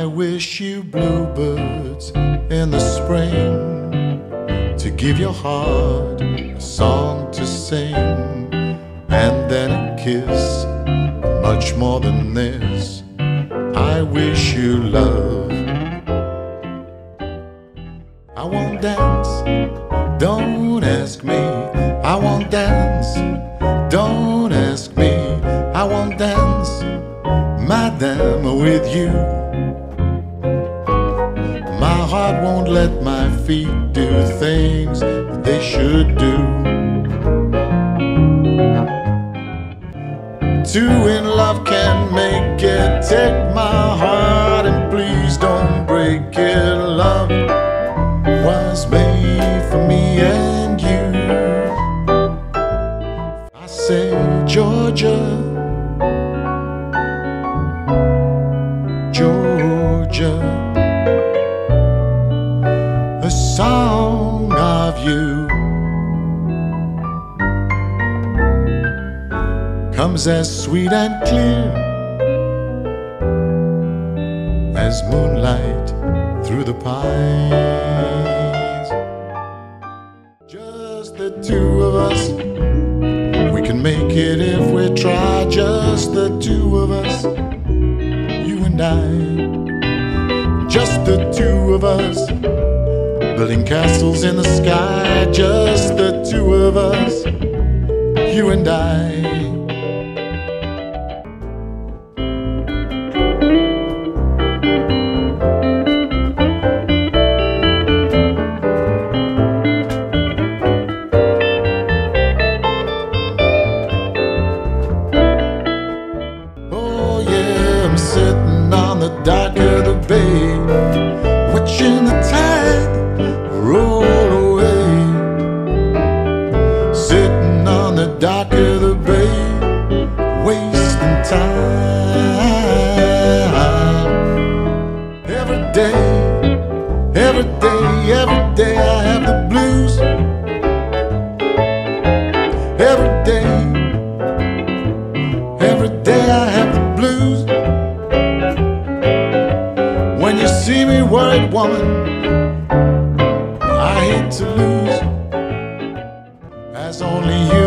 I wish you bluebirds in the spring to give your heart a song to sing, and then a kiss, much more than this. I wish you love. I won't dance, don't ask me. I won't dance, don't ask me. I won't dance, madame, with you. My heart won't let my feet do things that they should do. Two in love can make it. Take my heart and please don't break it. Love was made for me and you. I say Georgia, Georgia, a song of you comes as sweet and clear as moonlight through the pines. Just the two of us, we can make it if we try. Just the two of us, you and I. Just the two of us, building castles in the sky. Just the two of us, you and I. Sitting on the dock of the bay, watching the tide roll away. Sitting on the dock of the bay, wasting time. Every day, every day, every day I have the blues. Every day, every day I have the blues. When you see me worried, woman, I hate to lose, as only you